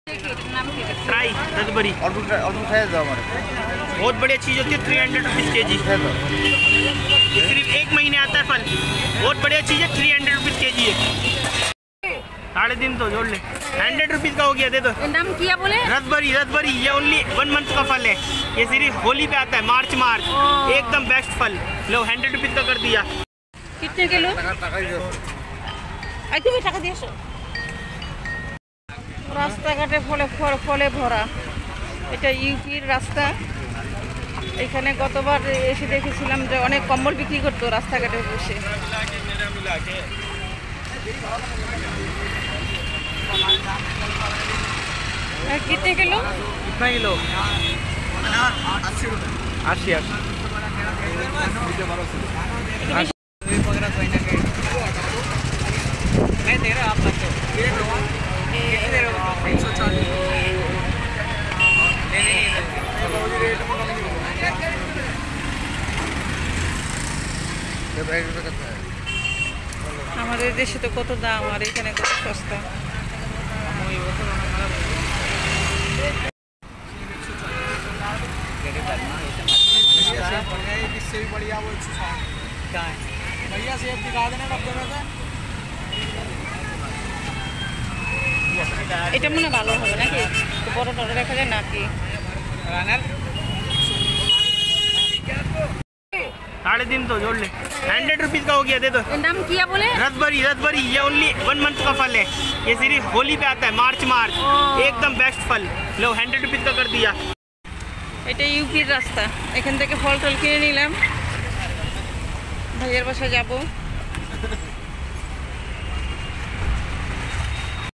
Try raspberry बहुत बढ़िया चीज़ होती है। 300 रुपीज़ के जी। ये सिर्फ 1 महीने आता है फल। बहुत बढ़िया चीज़ है। 300 रुपीज़ के जी है। 3.5 तो जोड़ ले। 100 रुपीज़ का हो गया, दे दो। नाम क्या बोले? रसबरी। ये ओनली 1 मंथ का फल है। ये सिर्फ होली पे आता है, मार्च। एकदम बेस्ट फल। लो 100 रुपीज़ का कर दिया। कितने किलो? টাকা দিয়েছো। রাস্তাঘাটে ফলে ভরা। এটা ইউপির রাস্তা। এখানে গতবার এসে দেখেছিলাম যে অনেক কম্বল বিক্রি করতো রাস্তাঘাটে বসে। कितने किलो? कितना किलो? 80 मैं दे रहा, आप लगते हो कितने दे रहे हो? 340। আমাদের দেশে তো কত দাম আর এখানে কত সস্তা। इससे भी बढ़िया वो भैया सेब दिखा देना डब्बे में से। এটা মনে ভালো হবে নাকি? বড় বড় দেখা যায় নাকি? 3.5 तो जोड़ ले। 100 रुपीज़ का हो गया, दे दो। नाम क्या बोले? रसबरी। ये ओनली 1 मंथ का फल है। ये सिर्फ होली पे आता है, मार्च। एकदम बेस्ट फल। लो 100 रुपीज़ का कर दिया। এটা ইউপির রাস্তা। এখান থেকে ফল টল কিনে নিলাম, ভাইয়ের বাসায় যাব।